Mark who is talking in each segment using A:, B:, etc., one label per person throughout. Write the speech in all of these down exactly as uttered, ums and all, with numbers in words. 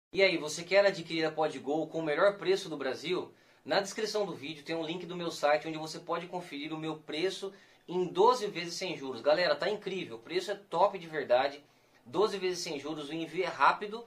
A: E aí, você quer adquirir a PodGo com o melhor preço do Brasil? Na descrição do vídeo tem um link do meu site onde você pode conferir o meu preço em doze vezes sem juros. Galera, tá incrível, o preço é top de verdade, doze vezes sem juros, o envio é rápido.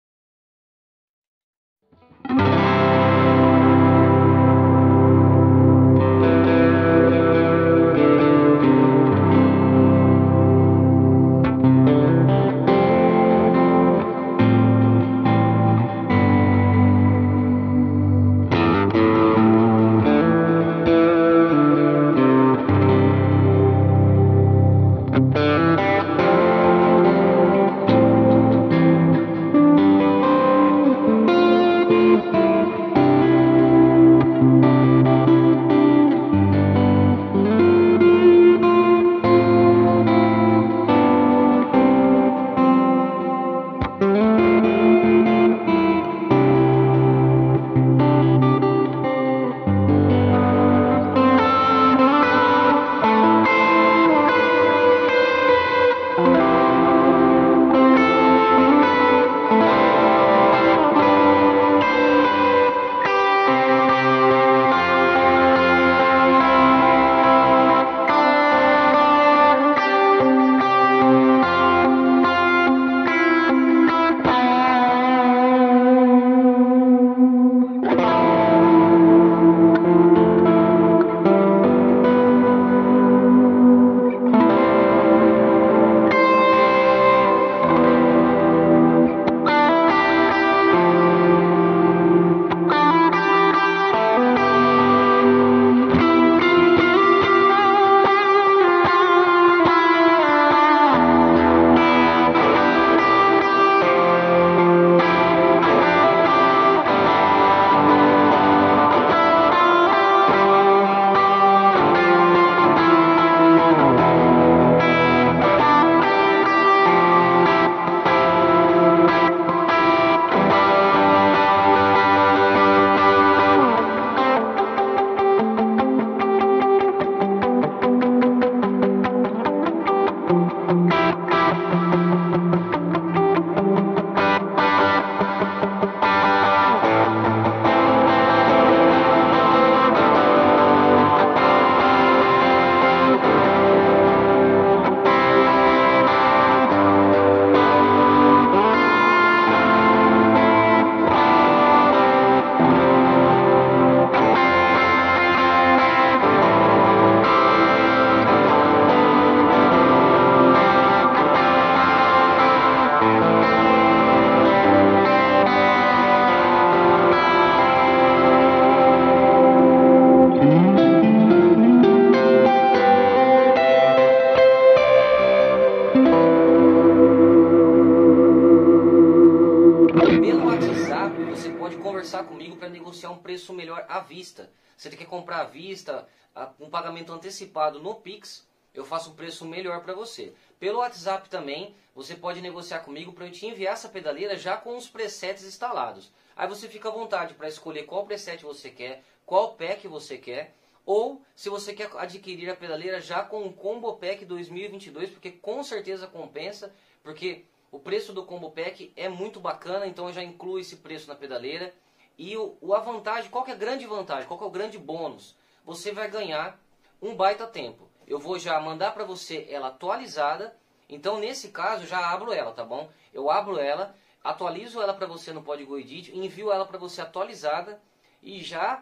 A: Pelo WhatsApp você pode conversar comigo para negociar um preço melhor à vista. Você quer comprar à vista, um pagamento antecipado no Pix, eu faço um preço melhor para você. Pelo WhatsApp também você pode negociar comigo para eu te enviar essa pedaleira já com os presets instalados. Aí você fica à vontade para escolher qual preset você quer, qual pack você quer, ou se você quer adquirir a pedaleira já com o Combo Pack dois mil e vinte e dois, porque com certeza compensa, porque o preço do Combo Pack é muito bacana, então eu já incluo esse preço na pedaleira. E o, o a vantagem, qual que é a grande vantagem, qual que é o grande bônus? Você vai ganhar um baita tempo. Eu vou já mandar para você ela atualizada, então nesse caso já abro ela, tá bom? Eu abro ela, atualizo ela para você no PodGo Edit, envio ela para você atualizada e já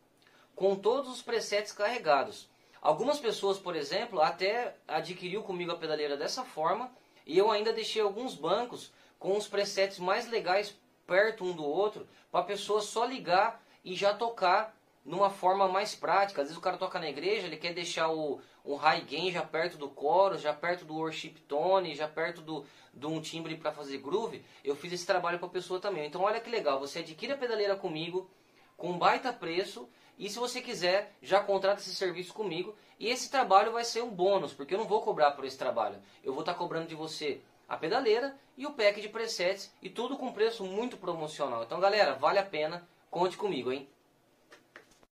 A: com todos os presets carregados. Algumas pessoas, por exemplo, até adquiriu comigo a pedaleira dessa forma, e eu ainda deixei alguns bancos com os presets mais legais perto um do outro, para a pessoa só ligar e já tocar numa forma mais prática. Às vezes o cara toca na igreja, ele quer deixar o, o high gain já perto do coro, já perto do worship tone, já perto do, de um timbre para fazer groove. Eu fiz esse trabalho para a pessoa também. Então olha que legal, você adquire a pedaleira comigo com um baita preço, e se você quiser, já contrata esse serviço comigo. E esse trabalho vai ser um bônus, porque eu não vou cobrar por esse trabalho. Eu vou estar cobrando de você a pedaleira e o pack de presets, e tudo com preço muito promocional. Então galera, vale a pena, conte comigo, hein?